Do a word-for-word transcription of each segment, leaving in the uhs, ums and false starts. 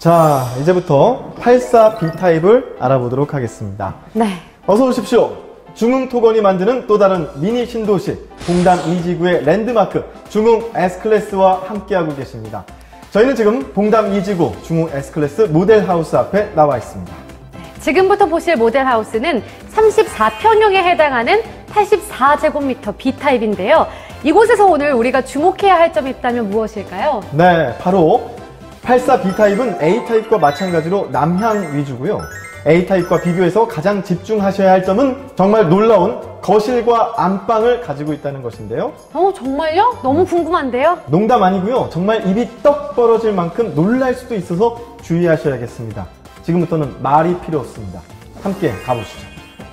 자, 이제부터 팔십사 비 타입을 알아보도록 하겠습니다. 네. 어서 오십시오. 중흥토건이 만드는 또 다른 미니 신도시 봉담 이 지구의 랜드마크 중흥 S클래스와 함께하고 계십니다. 저희는 지금 봉담 이 지구 중흥 S클래스 모델하우스 앞에 나와 있습니다. 지금부터 보실 모델하우스는 삼십사 평형에 해당하는 팔십사 제곱미터 비 타입인데요. 이곳에서 오늘 우리가 주목해야 할 점이 있다면 무엇일까요? 네, 바로 팔십사 비 타입은 A 타입과 마찬가지로 남향 위주고요. A 타입과 비교해서 가장 집중하셔야 할 점은 정말 놀라운 거실과 안방을 가지고 있다는 것인데요. 어, 정말요? 너무 궁금한데요? 농담 아니고요. 정말 입이 떡 벌어질 만큼 놀랄 수도 있어서 주의하셔야겠습니다. 지금부터는 말이 필요 없습니다. 함께 가보시죠.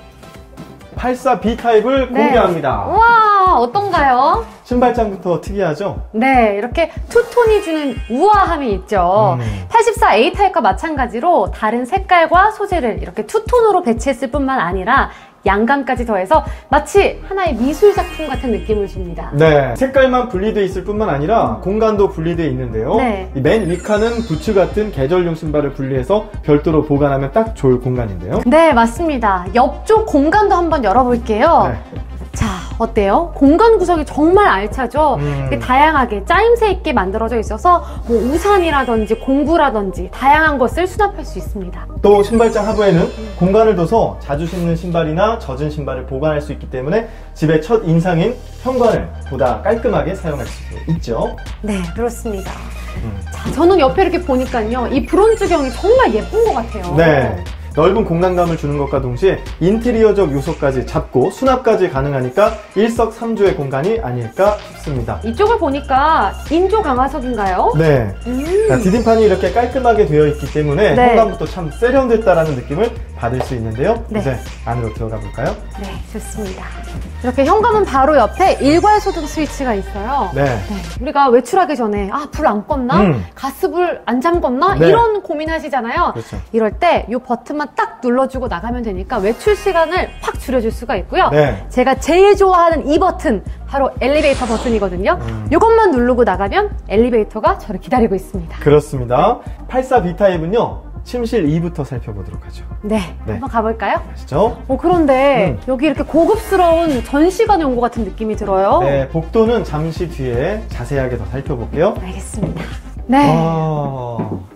팔십사 비 타입을 네. 공개합니다. 우와, 어떤가요? 신발장부터 특이하죠? 네, 이렇게 투톤이 주는 우아함이 있죠. 음. 팔십사 에이 타입과 마찬가지로 다른 색깔과 소재를 이렇게 투톤으로 배치했을 뿐만 아니라 양감까지 더해서 마치 하나의 미술 작품 같은 느낌을 줍니다. 네, 색깔만 분리되어 있을 뿐만 아니라 공간도 분리되어 있는데요. 네. 이 맨 위칸은 부츠 같은 계절용 신발을 분리해서 별도로 보관하면 딱 좋을 공간인데요. 네, 맞습니다. 옆쪽 공간도 한번 열어볼게요. 네. 자, 어때요? 공간 구성이 정말 알차죠? 음. 다양하게 짜임새 있게 만들어져 있어서 뭐 우산이라든지 공구라든지 다양한 것을 수납할 수 있습니다. 또 신발장 하부에는 공간을 둬서 자주 신는 신발이나 젖은 신발을 보관할 수 있기 때문에 집의 첫 인상인 현관을 보다 깔끔하게 사용할 수 있죠. 네, 그렇습니다. 음. 자, 저는 옆에 이렇게 보니까요, 이 브론즈경이 정말 예쁜 것 같아요. 네. 넓은 공간감을 주는 것과 동시에 인테리어적 요소까지 잡고 수납까지 가능하니까 일석삼조의 공간이 아닐까 싶습니다. 이쪽을 보니까 인조 강화석인가요? 네. 음. 자, 디딤판이 이렇게 깔끔하게 되어 있기 때문에 네. 현관부터 참 세련됐다라는 느낌을 받을 수 있는데요. 네. 이제 안으로 들어가 볼까요? 네, 좋습니다. 이렇게 현관문 바로 옆에 일괄소등 스위치가 있어요. 네. 네, 우리가 외출하기 전에 아, 불 안 껐나? 음. 가스불 안 잠궜나? 네. 이런 고민하시잖아요. 그렇죠. 이럴 때 이 버튼만 딱 눌러주고 나가면 되니까 외출 시간을 확 줄여줄 수가 있고요. 네. 제가 제일 좋아하는 이 버튼, 바로 엘리베이터 버튼이거든요. 음. 이것만 누르고 나가면 엘리베이터가 저를 기다리고 있습니다. 그렇습니다. 팔십사 비 타입은요. 침실 이부터 살펴보도록 하죠. 네, 네. 한번 가볼까요? 아시죠? 어, 그런데 음. 여기 이렇게 고급스러운 전시관에 온 것 같은 느낌이 들어요. 네, 복도는 잠시 뒤에 자세하게 더 살펴볼게요. 알겠습니다. 네. 와...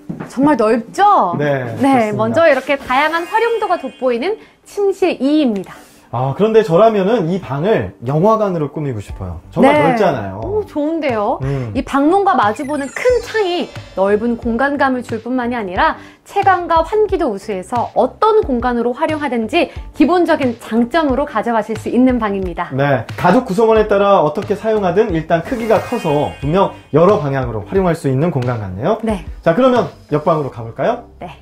정말 넓죠? 네, 네, 그렇습니다. 먼저 이렇게 다양한 활용도가 돋보이는 침실 이입니다. 아, 그런데 저라면은 이 방을 영화관으로 꾸미고 싶어요. 정말 네. 넓잖아요. 오, 좋은데요? 음. 이 방문과 마주보는 큰 창이 넓은 공간감을 줄 뿐만이 아니라 채광과 환기도 우수해서 어떤 공간으로 활용하든지 기본적인 장점으로 가져가실 수 있는 방입니다. 네, 가족 구성원에 따라 어떻게 사용하든 일단 크기가 커서 분명 여러 방향으로 활용할 수 있는 공간 같네요. 네. 자, 그러면 옆방으로 가볼까요? 네.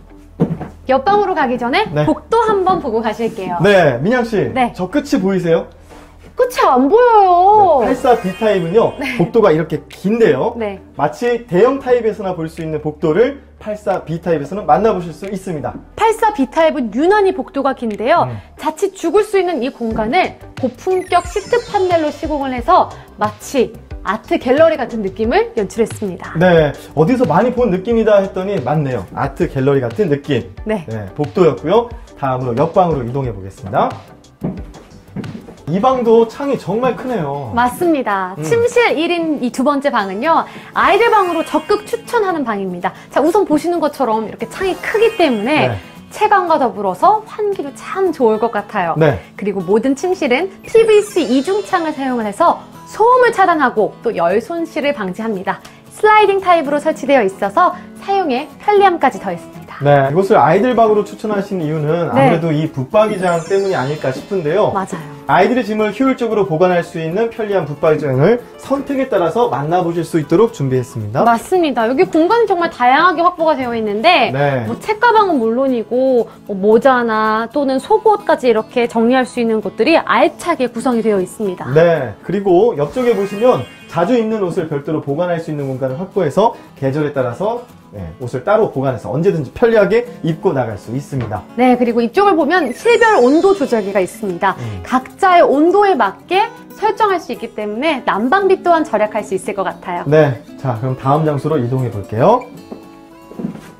옆방으로 가기 전에 네. 복도 한번 보고 가실게요. 네, 민양씨. 네. 저 끝이 보이세요? 끝이 안 보여요. 네, 팔십사 비 타입은요, 네. 복도가 이렇게 긴데요. 네. 마치 대형 타입에서나 볼 수 있는 복도를 팔십사 비 타입에서는 만나보실 수 있습니다. 팔십사 비 타입은 유난히 복도가 긴데요. 음. 자칫 죽을 수 있는 이 공간을 고품격 시트 판넬로 시공을 해서 마치 아트 갤러리 같은 느낌을 연출했습니다. 네, 어디서 많이 본 느낌이다 했더니 맞네요. 아트 갤러리 같은 느낌. 네. 네, 복도였고요. 다음으로 옆방으로 이동해 보겠습니다. 이 방도 창이 정말 크네요. 맞습니다. 음. 침실 일 인 이 두 번째 방은요, 아이들 방으로 적극 추천하는 방입니다. 자, 우선 보시는 것처럼 이렇게 창이 크기 때문에 네. 채광과 더불어서 환기도 참 좋을 것 같아요. 네. 그리고 모든 침실은 피브이씨 이중창을 사용을 해서 소음을 차단하고 또 열 손실을 방지합니다. 슬라이딩 타입으로 설치되어 있어서 사용에 편리함까지 더했습니다. 네, 이곳을 아이들 방으로 추천하신 이유는 네. 아무래도 이 붙박이장 때문이 아닐까 싶은데요. 맞아요. 아이들의 짐을 효율적으로 보관할 수 있는 편리한 붙박이장을 선택에 따라서 만나보실 수 있도록 준비했습니다. 맞습니다. 여기 공간이 정말 다양하게 확보가 되어 있는데 네. 뭐 책가방은 물론이고 뭐 모자나 또는 속옷까지 이렇게 정리할 수 있는 곳들이 알차게 구성이 되어 있습니다. 네, 그리고 옆쪽에 보시면 자주 입는 옷을 별도로 보관할 수 있는 공간을 확보해서 계절에 따라서 네, 옷을 따로 보관해서 언제든지 편리하게 입고 나갈 수 있습니다. 네, 그리고 이쪽을 보면 실별 온도 조절기가 있습니다. 음. 각자의 온도에 맞게 설정할 수 있기 때문에 난방비 또한 절약할 수 있을 것 같아요. 네, 자 그럼 다음 장소로 이동해 볼게요.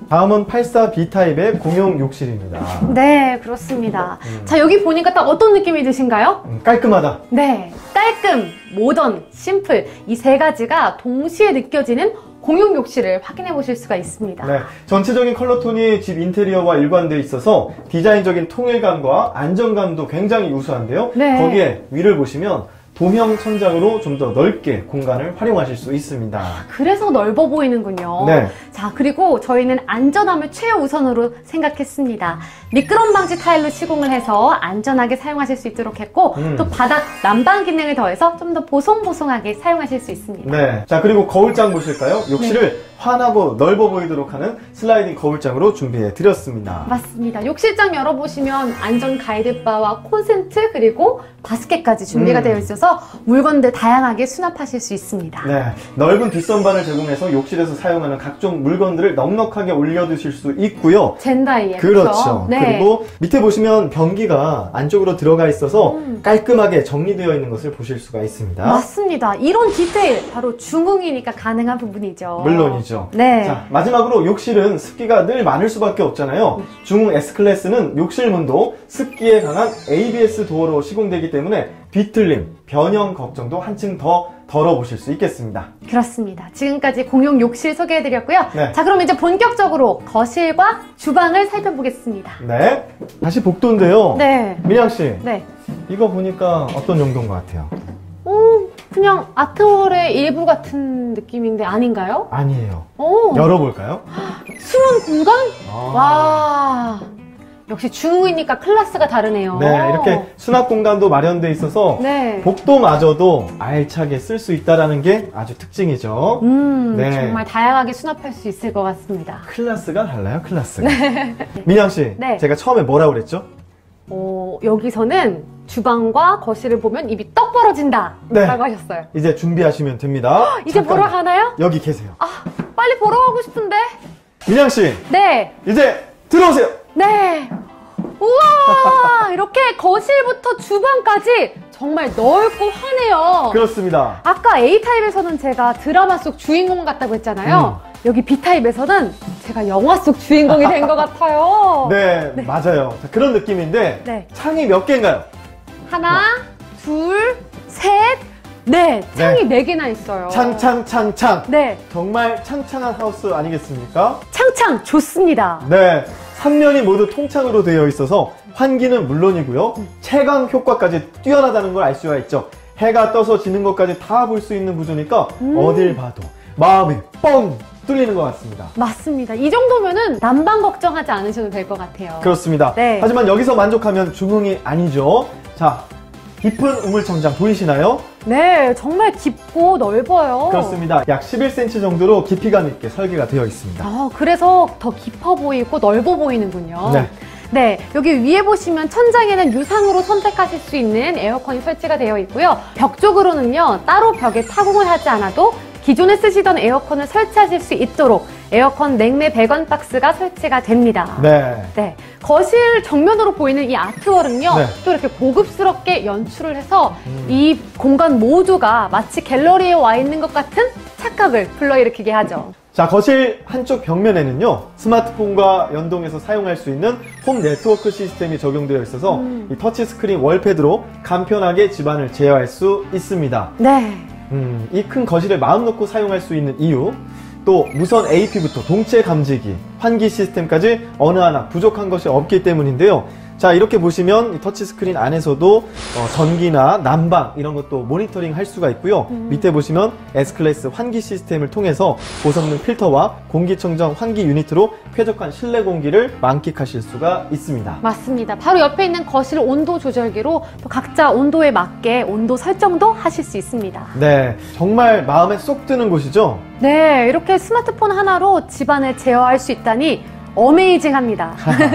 다음은 팔십사 비 타입의 공용 욕실입니다. 네, 그렇습니다. 음. 자, 여기 보니까 딱 어떤 느낌이 드신가요? 음, 깔끔하다. 네, 깔끔, 모던, 심플 이 세 가지가 동시에 느껴지는 공용 욕실을 확인해 보실 수가 있습니다. 네, 전체적인 컬러톤이 집 인테리어와 일관되어 있어서 디자인적인 통일감과 안정감도 굉장히 우수한데요. 네. 거기에 위를 보시면 도형 천장으로 좀 더 넓게 공간을 활용하실 수 있습니다. 그래서 넓어 보이는군요. 네. 자, 그리고 저희는 안전함을 최우선으로 생각했습니다. 미끄럼 방지 타일로 시공을 해서 안전하게 사용하실 수 있도록 했고 음. 또 바닥 난방 기능을 더해서 좀 더 보송보송하게 사용하실 수 있습니다. 네. 자, 그리고 거울장 보실까요? 욕실을 네. 환하고 넓어 보이도록 하는 슬라이딩 거울장으로 준비해 드렸습니다. 맞습니다. 욕실장 열어보시면 안전 가이드바와 콘센트 그리고 바스켓까지 준비가 음. 되어 있어서 물건들 다양하게 수납하실 수 있습니다. 네, 넓은 뒷선반을 제공해서 욕실에서 사용하는 각종 물건들을 넉넉하게 올려두실 수 있고요. 젠다이에 그렇죠. 네. 그리고 밑에 보시면 변기가 안쪽으로 들어가 있어서 음. 깔끔하게 정리되어 있는 것을 보실 수가 있습니다. 맞습니다. 이런 디테일 바로 중흥이니까 가능한 부분이죠. 물론이죠. 네. 자, 마지막으로 욕실은 습기가 늘 많을 수밖에 없잖아요. 중흥 S클래스는 욕실문도 습기에 강한 에이비에스 도어로 시공되기 때문에 비틀림, 변형 걱정도 한층 더 덜어보실 수 있겠습니다. 그렇습니다. 지금까지 공용 욕실 소개해드렸고요. 네. 자, 그럼 이제 본격적으로 거실과 주방을 살펴보겠습니다. 네, 다시 복도인데요. 네. 민양씨, 네. 이거 보니까 어떤 용도인 것 같아요? 오, 그냥 아트월의 일부 같은 느낌인데 아닌가요? 아니에요. 오, 열어볼까요? 숨은 공간? 아. 와, 역시 중후이니까 클래스가 다르네요. 네, 이렇게 수납 공간도 마련되어 있어서 네. 복도마저도 알차게 쓸 수 있다는 게 아주 특징이죠. 음, 네. 정말 다양하게 수납할 수 있을 것 같습니다. 클래스가 달라요, 클래스가. 민양씨, 네. 제가 처음에 뭐라고 그랬죠? 어, 여기서는 주방과 거실을 보면 입이 떡 벌어진다 네. 라고 하셨어요. 이제 준비하시면 됩니다. 이제 보러 잠깐만. 가나요? 여기 계세요. 아, 빨리 보러 가고 싶은데. 민양씨, 네, 이제 들어오세요. 네. 우와, 이렇게 거실부터 주방까지 정말 넓고 환해요. 그렇습니다. 아까 A타입에서는 제가 드라마 속 주인공 같다고 했잖아요. 음. 여기 B타입에서는 제가 영화 속 주인공이 된 것 같아요. 네, 맞아요. 자, 그런 느낌인데 네. 창이 몇 개인가요? 하나, 둘, 셋, 넷. 창이 네 개나 있어요. 창, 창, 창, 창. 네, 정말 창창한 하우스 아니겠습니까? 창창 좋습니다. 네, 삼면이 모두 통창으로 되어 있어서 환기는 물론이고요. 채광 효과까지 뛰어나다는 걸 알 수가 있죠. 해가 떠서 지는 것까지 다 볼 수 있는 구조니까 음. 어딜 봐도 마음이 뻥 뚫리는 것 같습니다. 맞습니다. 이 정도면은 난방 걱정하지 않으셔도 될 것 같아요. 그렇습니다. 네. 하지만 여기서 만족하면 중흥이 아니죠. 자, 깊은 우물청장 보이시나요? 네, 정말 깊고 넓어요. 그렇습니다. 약 십일 센티미터 정도로 깊이감 있게 설계가 되어 있습니다. 아, 그래서 더 깊어 보이고 넓어 보이는군요. 네. 네, 여기 위에 보시면 천장에는 유상으로 선택하실 수 있는 에어컨이 설치가 되어 있고요. 벽 쪽으로는요, 따로 벽에 타공을 하지 않아도 기존에 쓰시던 에어컨을 설치하실 수 있도록 에어컨 냉매 배관 박스가 설치가 됩니다. 네. 네, 거실 정면으로 보이는 이 아트월은요, 네. 또 이렇게 고급스럽게 연출을 해서 음. 이 공간 모두가 마치 갤러리에 와 있는 것 같은 착각을 불러일으키게 하죠. 자, 거실 한쪽 벽면에는요, 스마트폰과 연동해서 사용할 수 있는 홈 네트워크 시스템이 적용되어 있어서 음. 이 터치스크린 월패드로 간편하게 집안을 제어할 수 있습니다. 네. 음, 이 큰 거실에 마음 놓고 사용할 수 있는 이유, 또 무선 에이피부터 동체 감지기, 환기 시스템까지 어느 하나 부족한 것이 없기 때문인데요. 자, 이렇게 보시면 이 터치스크린 안에서도 어, 전기나 난방 이런 것도 모니터링 할 수가 있고요. 음. 밑에 보시면 S클래스 환기 시스템을 통해서 고성능 필터와 공기청정 환기 유니트로 쾌적한 실내 공기를 만끽하실 수가 있습니다. 맞습니다. 바로 옆에 있는 거실 온도 조절기로 또 각자 온도에 맞게 온도 설정도 하실 수 있습니다. 네, 정말 마음에 쏙 드는 곳이죠? 네, 이렇게 스마트폰 하나로 집안을 제어할 수 있다니 어메이징합니다.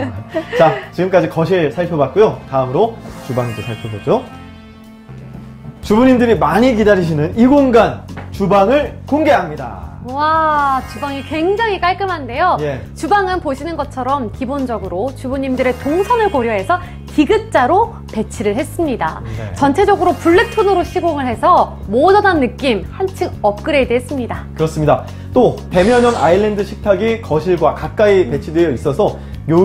자, 지금까지 거실 살펴봤고요. 다음으로 주방도 살펴보죠. 주부님들이 많이 기다리시는 이 공간, 주방을 공개합니다. 와, 주방이 굉장히 깔끔한데요. 예. 주방은 보시는 것처럼 기본적으로 주부님들의 동선을 고려해서 디귿자로 배치를 했습니다. 네. 전체적으로 블랙톤으로 시공을 해서 모던한 느낌 한층 업그레이드 했습니다. 그렇습니다. 또 대면형 아일랜드 식탁이 거실과 가까이 배치되어 있어서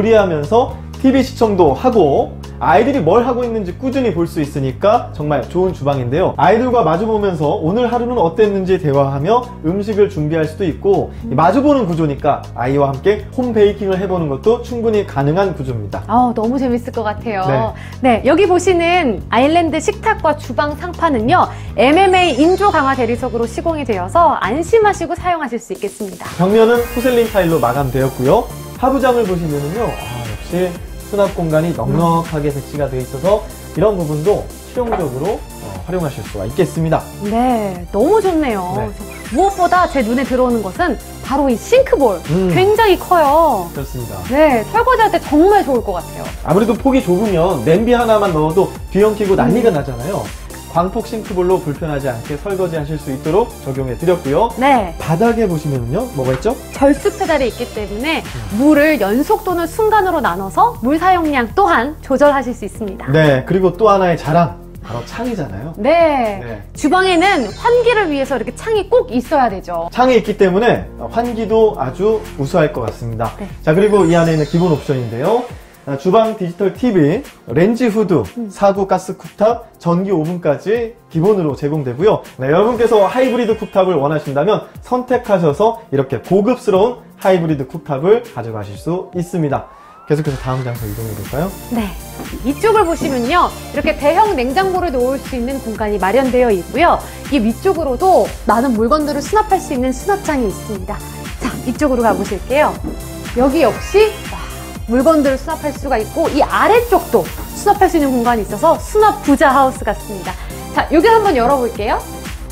요리하면서 티비 시청도 하고 아이들이 뭘 하고 있는지 꾸준히 볼 수 있으니까 정말 좋은 주방인데요. 아이들과 마주보면서 오늘 하루는 어땠는지 대화하며 음식을 준비할 수도 있고 마주보는 구조니까 아이와 함께 홈베이킹을 해보는 것도 충분히 가능한 구조입니다. 아, 너무 재밌을 것 같아요. 네. 네, 여기 보시는 아일랜드 식탁과 주방 상판은요, 엠엠에이 인조 강화 대리석으로 시공이 되어서 안심하시고 사용하실 수 있겠습니다. 벽면은 포셀린 타일로 마감되었고요. 하부장을 보시면은요, 아, 역시 수납 공간이 넉넉하게 배치가 되어 있어서 이런 부분도 실용적으로 어, 활용하실 수가 있겠습니다. 네, 너무 좋네요. 네. 무엇보다 제 눈에 들어오는 것은 바로 이 싱크볼. 음. 굉장히 커요. 그렇습니다. 네, 설거지할 때 정말 좋을 것 같아요. 아무래도 폭이 좁으면 냄비 하나만 넣어도 뒤엉키고 난리가 나잖아요. 광폭 싱크볼로 불편하지 않게 설거지 하실 수 있도록 적용해 드렸고요. 네, 바닥에 보시면요, 뭐가 있죠? 절수 페달이 있기 때문에 물을 연속 또는 순간으로 나눠서 물 사용량 또한 조절하실 수 있습니다. 네, 그리고 또 하나의 자랑, 바로 창이잖아요. 네. 네. 주방에는 환기를 위해서 이렇게 창이 꼭 있어야 되죠. 창이 있기 때문에 환기도 아주 우수할 것 같습니다. 네. 자, 그리고 이 안에 있는 기본 옵션인데요. 주방 디지털 티비, 렌지 후드, 사구 가스 쿡탑, 전기 오븐까지 기본으로 제공되고요. 네, 여러분께서 하이브리드 쿡탑을 원하신다면 선택하셔서 이렇게 고급스러운 하이브리드 쿡탑을 가져가실 수 있습니다. 계속해서 다음 장소 이동해 볼까요? 네. 이쪽을 보시면요, 이렇게 대형 냉장고를 놓을 수 있는 공간이 마련되어 있고요. 이 위쪽으로도 많은 물건들을 수납할 수 있는 수납장이 있습니다. 자, 이쪽으로 가보실게요. 여기 역시 물건들을 수납할 수가 있고, 이 아래쪽도 수납할 수 있는 공간이 있어서 수납 부자 하우스 같습니다. 자, 여기 한번 열어볼게요.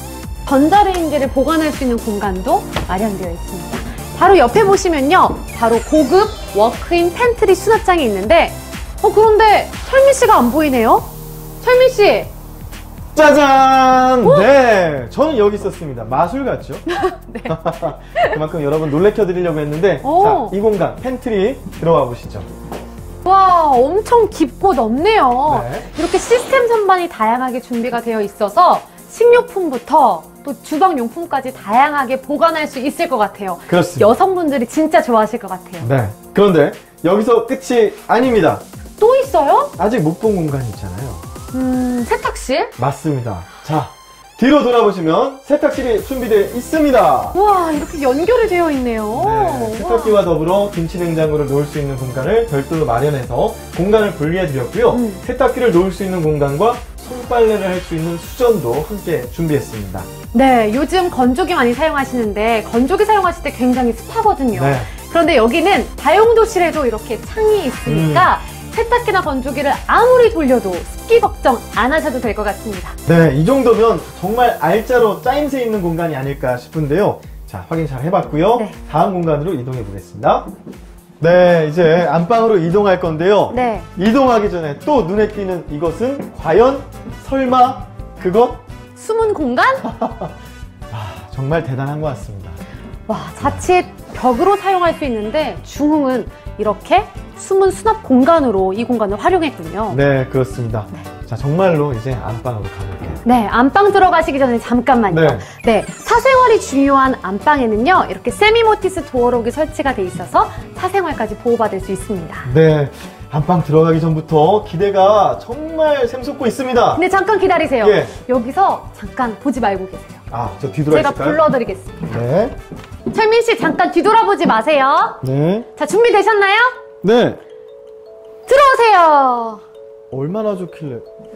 전자레인지를 보관할 수 있는 공간도 마련되어 있습니다. 바로 옆에 보시면요, 바로 고급 워크인 팬트리 수납장이 있는데, 어, 그런데 철민 씨가 안 보이네요? 철민 씨! 짜잔! 네, 저는 여기 있었습니다. 마술 같죠? 네. 그만큼 여러분 놀래켜 드리려고 했는데, 오. 자, 이 공간 팬트리 들어가 보시죠. 와, 엄청 깊고 넓네요. 네. 이렇게 시스템 선반이 다양하게 준비가 되어 있어서 식료품부터 또 주방용품까지 다양하게 보관할 수 있을 것 같아요. 그렇습니다. 여성분들이 진짜 좋아하실 것 같아요. 네. 그런데 여기서 끝이 아닙니다. 또 있어요? 아직 못 본 공간이 있잖아요. 음, 세탁실? 맞습니다. 자, 뒤로 돌아보시면 세탁실이 준비되어 있습니다. 우와, 이렇게 연결이 되어 있네요. 네, 세탁기와 더불어 김치 냉장고를 놓을 수 있는 공간을 별도로 마련해서 공간을 분리해 드렸고요. 음. 세탁기를 놓을 수 있는 공간과 손빨래를 할 수 있는 수전도 함께 준비했습니다. 네, 요즘 건조기 많이 사용하시는데 건조기 사용하실 때 굉장히 습하거든요. 네. 그런데 여기는 다용도실에도 이렇게 창이 있으니까 음. 세탁기나 건조기를 아무리 돌려도 습기 걱정 안 하셔도 될 것 같습니다. 네, 이 정도면 정말 알짜로 짜임새 있는 공간이 아닐까 싶은데요. 자, 확인 잘 해봤고요. 네. 다음 공간으로 이동해 보겠습니다. 네, 이제 안방으로 이동할 건데요. 네. 이동하기 전에 또 눈에 띄는 이것은 과연 설마 그것? 숨은 공간? 아, 정말 대단한 것 같습니다. 와, 자칫 벽으로 사용할 수 있는데 중흥은 이렇게 숨은 수납 공간으로 이 공간을 활용했군요. 네, 그렇습니다. 네. 자, 정말로 이제 안방으로 가볼게요. 네, 안방 들어가시기 전에 잠깐만요. 네. 네, 사생활이 중요한 안방에는요, 이렇게 세미모티스 도어록이 설치가 돼 있어서 사생활까지 보호받을 수 있습니다. 네, 안방 들어가기 전부터 기대가 정말 샘솟고 있습니다. 근데 잠깐 기다리세요. 예. 여기서 잠깐 보지 말고 계세요. 아, 저 뒤돌아 제가 있을까요? 불러드리겠습니다. 네. 철민 씨, 잠깐 뒤돌아보지 마세요. 네. 자, 준비되셨나요? 네. 들어오세요. 얼마나 좋길래.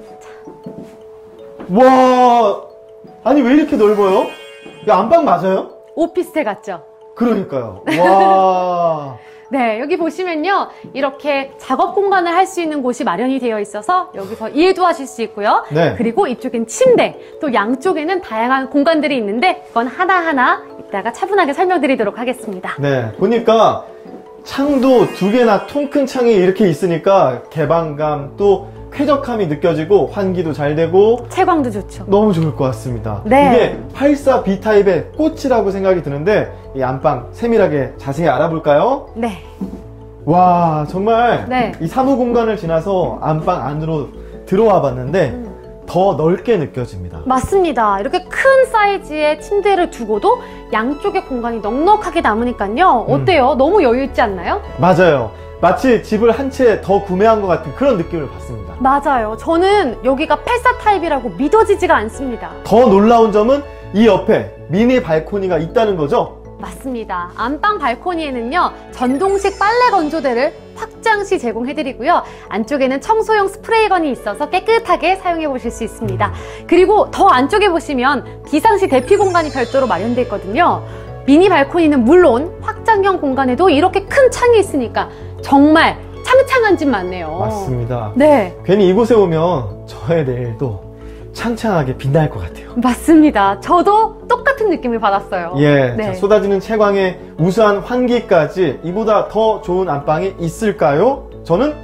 와, 아니 왜 이렇게 넓어요? 이거 안방 맞아요? 오피스텔 같죠? 그러니까요. 와. 네, 여기 보시면요, 이렇게 작업 공간을 할 수 있는 곳이 마련이 되어 있어서 여기서 일도 하실 수 있고요. 네. 그리고 이쪽엔 침대, 또 양쪽에는 다양한 공간들이 있는데 그건 하나하나 이따가 차분하게 설명드리도록 하겠습니다. 네, 보니까 창도 두 개나 통 큰 창이 이렇게 있으니까 개방감 또 쾌적함이 느껴지고 환기도 잘 되고 채광도 좋죠. 너무 좋을 것 같습니다. 네. 이게 팔십사 비 타입의 꽃이라고 생각이 드는데 이 안방 세밀하게 자세히 알아볼까요? 네. 와, 정말 네. 이 사무 공간을 지나서 안방 안으로 들어와 봤는데 음. 더 넓게 느껴집니다. 맞습니다. 이렇게 큰 사이즈의 침대를 두고도 양쪽의 공간이 넉넉하게 남으니까요. 어때요? 너무 여유 있지 않나요? 맞아요. 마치 집을 한 채 더 구매한 것 같은 그런 느낌을 받습니다. 맞아요. 저는 여기가 팔사 타입이라고 믿어지지가 않습니다. 더 놀라운 점은 이 옆에 미니 발코니가 있다는 거죠? 맞습니다. 안방 발코니에는요, 전동식 빨래 건조대를 확장시 제공해드리고요. 안쪽에는 청소용 스프레이건이 있어서 깨끗하게 사용해 보실 수 있습니다. 그리고 더 안쪽에 보시면 비상시 대피 공간이 별도로 마련되어 있거든요. 미니 발코니는 물론 확장형 공간에도 이렇게 큰 창이 있으니까 정말 창창한 집 맞네요. 맞습니다. 네. 괜히 이곳에 오면 저의 내일도 창창하게 빛날 것 같아요. 맞습니다. 저도 똑같은 느낌을 받았어요. 예, 네. 자, 쏟아지는 채광에 우수한 환기까지 이보다 더 좋은 안방이 있을까요? 저는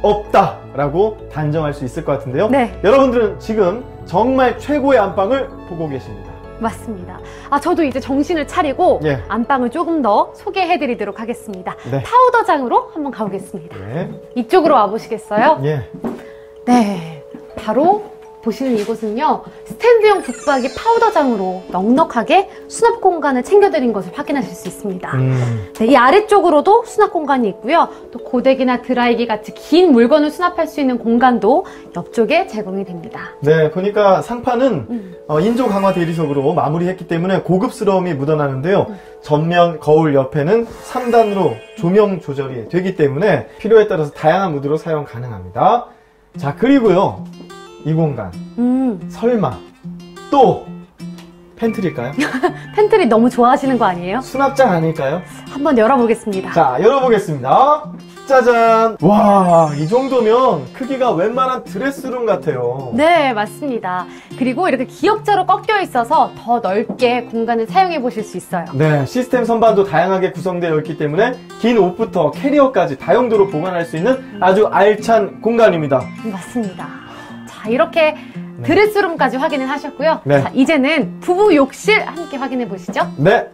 없다라고 단정할 수 있을 것 같은데요. 네. 여러분들은 지금 정말 최고의 안방을 보고 계십니다. 맞습니다. 아, 저도 이제 정신을 차리고 예. 안방을 조금 더 소개해드리도록 하겠습니다. 네. 파우더장으로 한번 가보겠습니다. 네. 이쪽으로 와보시겠어요? 예. 네. 바로 보시는 이곳은요, 스탠드형 붙박이 파우더장으로 넉넉하게 수납 공간을 챙겨드린 것을 확인하실 수 있습니다. 음. 네, 이 아래쪽으로도 수납 공간이 있고요. 또 고데기나 드라이기 같이 긴 물건을 수납할 수 있는 공간도 옆쪽에 제공이 됩니다. 네, 보니까 상판은 음. 어, 인조 강화 대리석으로 마무리했기 때문에 고급스러움이 묻어나는데요. 음. 전면 거울 옆에는 삼 단으로 조명 조절이 되기 때문에 필요에 따라서 다양한 무드로 사용 가능합니다. 자, 그리고요, 이 공간 음. 설마 또 팬트리일까요? 팬트리 너무 좋아하시는 거 아니에요? 수납장 아닐까요? 한번 열어보겠습니다. 자, 열어보겠습니다. 짜잔! 와, 이 정도면 크기가 웬만한 드레스룸 같아요. 네, 맞습니다. 그리고 이렇게 기역자로 꺾여 있어서 더 넓게 공간을 사용해 보실 수 있어요. 네, 시스템 선반도 다양하게 구성되어 있기 때문에 긴 옷부터 캐리어까지 다용도로 보관할 수 있는 아주 알찬 공간입니다. 맞습니다. 자, 이렇게 네. 드레스룸까지 확인을 하셨고요. 네. 자, 이제는 부부 욕실 함께 확인해 보시죠. 네.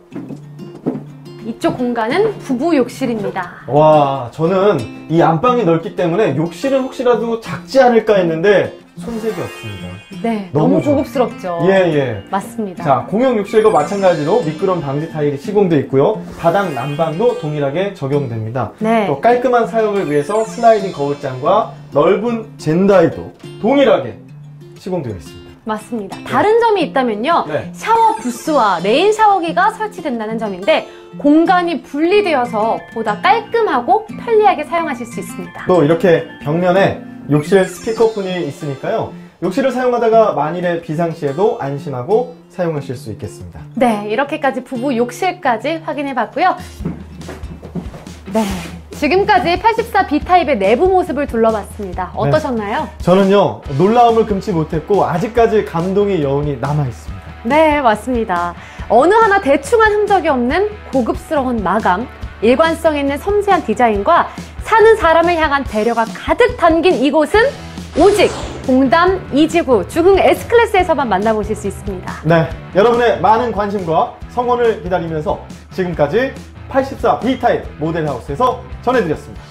이쪽 공간은 부부 욕실입니다. 와, 저는 이 안방이 넓기 때문에 욕실은 혹시라도 작지 않을까 했는데 손색이 없습니다. 네, 너무 너무 좋아. 고급스럽죠. 예, 예. 맞습니다. 자, 공용 욕실과 마찬가지로 미끄럼 방지 타일이 시공되어 있고요. 바닥 난방도 동일하게 적용됩니다. 네. 또 깔끔한 사용을 위해서 슬라이딩 거울장과 넓은 젠다이도 동일하게 시공되어 있습니다. 맞습니다. 다른 점이 있다면요. 네. 샤워 부스와 레인 샤워기가 설치된다는 점인데 공간이 분리되어서 보다 깔끔하고 편리하게 사용하실 수 있습니다. 또 이렇게 벽면에 욕실 스피커폰이 있으니까요. 욕실을 사용하다가 만일의 비상시에도 안심하고 사용하실 수 있겠습니다. 네, 이렇게까지 부부 욕실까지 확인해 봤고요. 네, 지금까지 팔십사 비 타입의 내부 모습을 둘러봤습니다. 어떠셨나요? 저는요, 놀라움을 금치 못했고 아직까지 감동의 여운이 남아있습니다. 네, 맞습니다. 어느 하나 대충한 흔적이 없는 고급스러운 마감, 일관성 있는 섬세한 디자인과 사는 사람을 향한 배려가 가득 담긴 이곳은 오직 봉담 이지구 중흥 S클래스에서만 만나보실 수 있습니다. 네, 여러분의 많은 관심과 성원을 기다리면서 지금까지 팔십사 비 타입 모델하우스에서 전해드렸습니다.